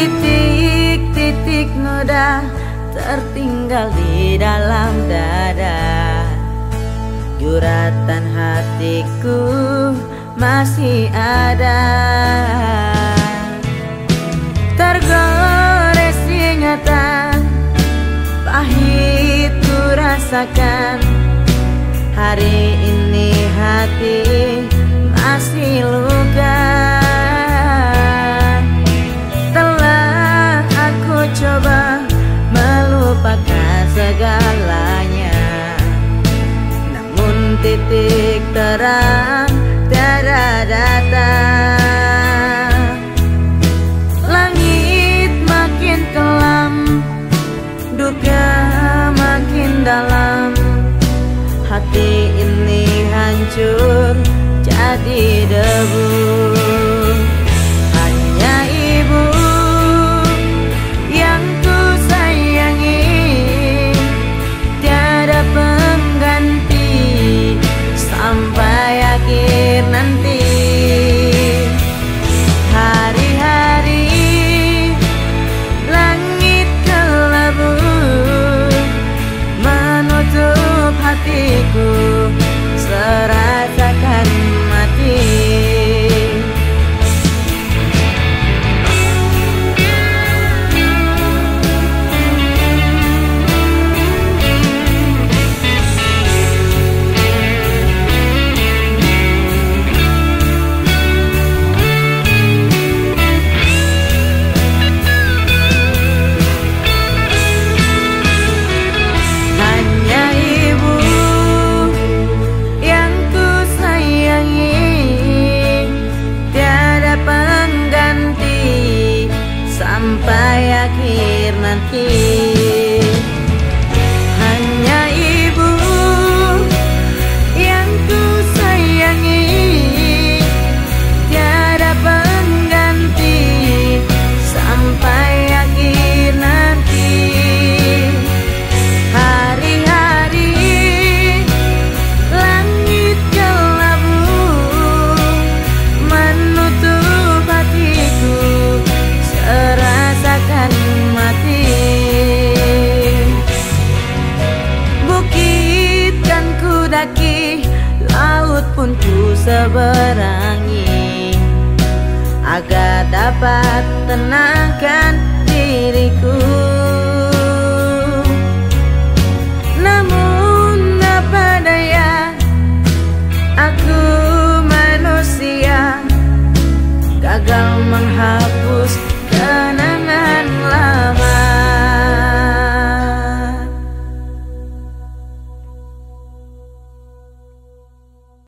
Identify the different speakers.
Speaker 1: titik-titik noda tertinggal di dalam dada. Guratan hatiku masih ada, tergores ingatan pahit ku rasakan. Hari ini hati masih luka. Telah aku coba melupakan segalanya, namun titik terang tiada datang. Langit makin kelam, duka makin dalam. Hati ini hancur jadi debu. Hanya ibu yang ku sayangi, tiada pengganti sampai akhir nanti. Hari-hari langit kelabu menutup hatiku, serasakan mati. Sampai akhir nanti. Hanya ibu yang ku sayangi, tiada pengganti sampai akhir nanti. Hari-hari langit kelabu menutup hatiku, rasakan mati. Bukit kan ku daki, laut pun ku seberangi, agar dapat tenangkan diriku.